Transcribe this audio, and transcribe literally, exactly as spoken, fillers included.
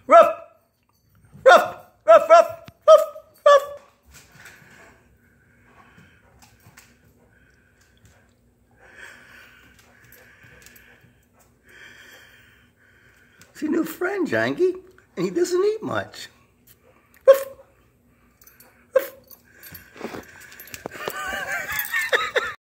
Ruff! Ruff! Ruff! Ruff! Ruff! Ruff! It's a new friend, Janky, and he doesn't eat much.